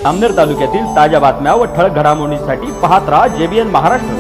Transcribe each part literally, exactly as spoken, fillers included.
जामनेर तालुक्यातील ताज्या बातम्या व ठळक घडामोडींसाठी पाहत राहा जेबीएन महाराष्ट्र।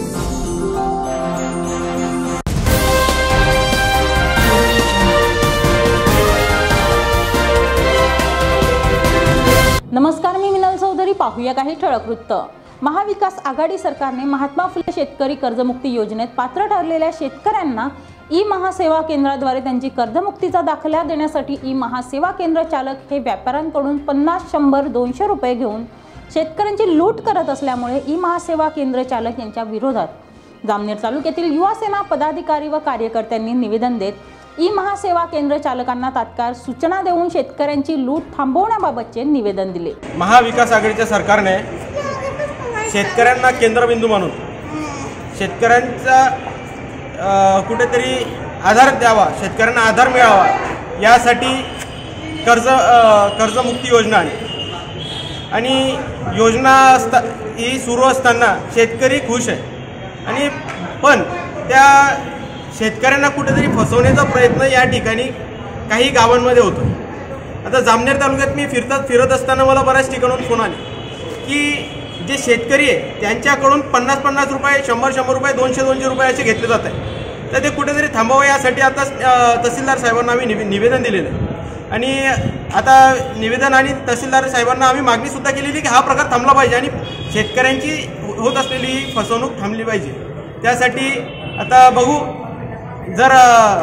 नमस्कार, मी मिनल चौधरी। पाहूया काही ठळक वृत्त। महाविकास आघाडी सरकारने महात्मा फुले शेतकरी कर्जमुक्ती योजनेत पात्र ठरलेल्या शेतकऱ्यांना ई महासेवा केंद्राद्वारे त्यांची कर्जमुक्तीचा दाखला देण्यासाठी ई महासेवा केंद्र चालक हे व्यापाऱ्यांकडून पन्नास शंभर दोनशे रुपये घेऊन शेतकऱ्यांची लूट करत असल्यामुळे ई महासेवा केंद्र चालक यांच्या विरोधात जामनेर तालुक्यातील युवा सेना पदाधिकारी व कार्यकर्त्यांनी निवेदन देत ई महासेवा केंद्र चालकांना तात्काळ सूचना देऊन शेतकऱ्यांची लूट थांबवण्याबाबतचे निवेदन दिले। महाविकास आघाडीच्या सरकारने शेतकऱ्यांना केंद्रबिंदू मानून शेतकऱ्यांचा कुठेतरी आधार द्यावा, शेतकऱ्यांना आधार मिळावा यासाठी कर्ज कर्जमुक्ती योजना आहे आणि योजना असता ही सुरू असताना शेतकरी खुश आहे आणि पण त्या शेतकऱ्यांना कुठेतरी फसवण्याचा प्रयत्न या ठिकाणी काही गावांमध्ये होतो। आता जामनेर तालुक्यात मी फिरतात फिरत असताना मला बऱ्याच ठिकाणून फोन आले की जे शेतकरी आहे त्यांच्याकडून पन्नास पन्नास रुपये शंभर शंभर रुपये दोनशे दोनशे रुपये असे घेतले जात आहे, तर ते कुठेतरी थांबवावे यासाठी आता तहसीलदार साहेबांना आम्ही निवे निवेदन दिलेलं आहे आणि आता निवेदन आणि तहसीलदार साहेबांना आम्ही मागणीसुद्धा केलेली की हा प्रकार थांबला पाहिजे आणि शेतकऱ्यांची होत असलेली फसवणूक थांबली पाहिजे। त्यासाठी आता बघू, जर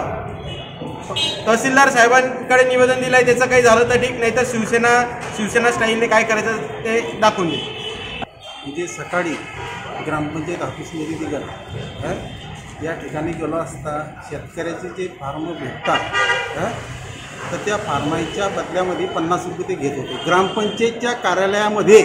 तहसीलदार साहेबांकडे निवेदन दिलं आहे त्याचं काही झालं तर ठीक, नाही तर शिवसेना शिवसेना स्टाईलने काय करायचं ते दाखवून दे। म्हणजे सकाळी ग्रामपंचायत ऑफिसमध्ये निघाल या ठिकाणी गेलो असता शेतकऱ्याचे जे फार्म भेटतात तर त्या फार्माच्या बदल्यामध्ये पन्नास रुपये ते घेत होते ग्रामपंचायतच्या कार्यालयामध्ये।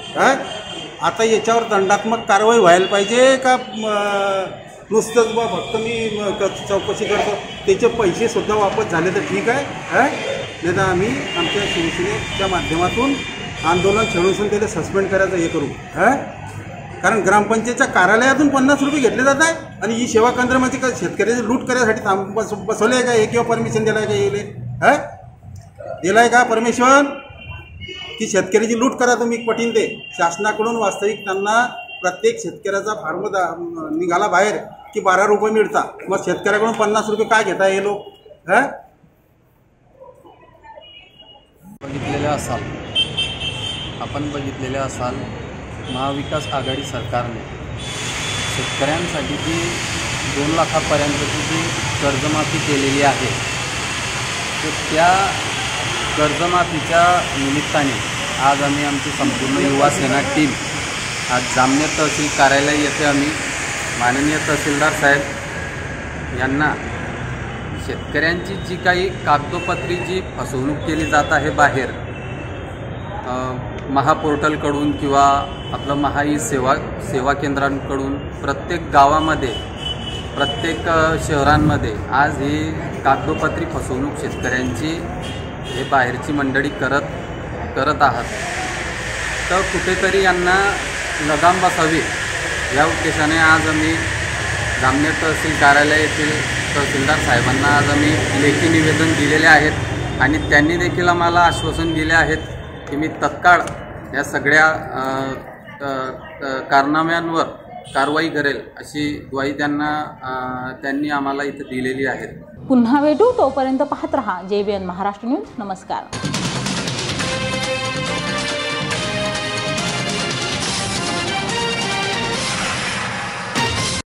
आता याच्यावर दंडात्मक कारवाई व्हायला पाहिजे का नुसतंच बा फक्त मी चौकशी करतो त्याचे पैसेसुद्धा वापस झाले तर ठीक आहे, नाही तर आम्ही आमच्या शिवसेनेच्या माध्यमातून आंदोलन छेडून त्याला सस्पेंड करायचं हे करू। हां, कारण ग्रामपंचायतच्या कार्यालयातून पन्नास रुपये घेतले जात आहे आणि ही सेवा केंद्र म्हणजे का शेतकऱ्याची लूट करायसाठी थांब बस बसवले आहे का हे किंवा परमिशन दिलं आहे का येईल? हां, दिलं आहे का परमिशन की शेतकऱ्याची लूट करा तुम्ही पटीन ते शासनाकडून? वास्तविक त्यांना प्रत्येक शेतकऱ्याचा फार्म निघाला बाहेर की बारा रुपये मिळतात, मग शेतकऱ्याकडून पन्नास रुपये काय घेता हे लोक? हां, बघितलेले असाल आपण बघितलेले असाल महाविकास आघाडी सरकारने शेतकऱ्यांसाठी जी दोन लाखापर्यंतची जी कर्जमाफी केलेली आहे तर त्या कर्जमाफीच्या निमित्ताने आज आम्ही आमची संपूर्ण युवा सेना टीम आज जामनेर तहसील कार्यालय येथे आम्ही माननीय तहसीलदार साहेब यांना शेतकऱ्यांची जी काही कागदोपत्री जी फसवणूक केली जात आहे बाहेर महापोर्टलकडून किंवा आपलं महा ई सेवा सेवा केंद्रांकडून प्रत्येक गावामध्ये प्रत्येक शहरांमध्ये आज ही कागदोपत्री फसवणूक शेतकऱ्यांची हे बाहेरची मंडळी करत करत आहात, तर कुठेतरी यांना लगाम बसावी या उद्देशाने आज आम्ही जामनेर तहसील कार्यालय येथील तहसीलदार साहेबांना आज आम्ही लेखी निवेदन दिलेले आहेत आणि त्यांनी देखील आम्हाला आश्वासन दिले आहेत की मी तत्काळ या सगळ्या कारनाम्यांवर कारवाई करेल अशी ग्वाही त्यांना त्यांनी आम्हाला इथे दिलेली आहे। पुन्हा भेटू, तोपर्यंत पाहत रहा जेबीएन महाराष्ट्र न्यूज। नमस्कार।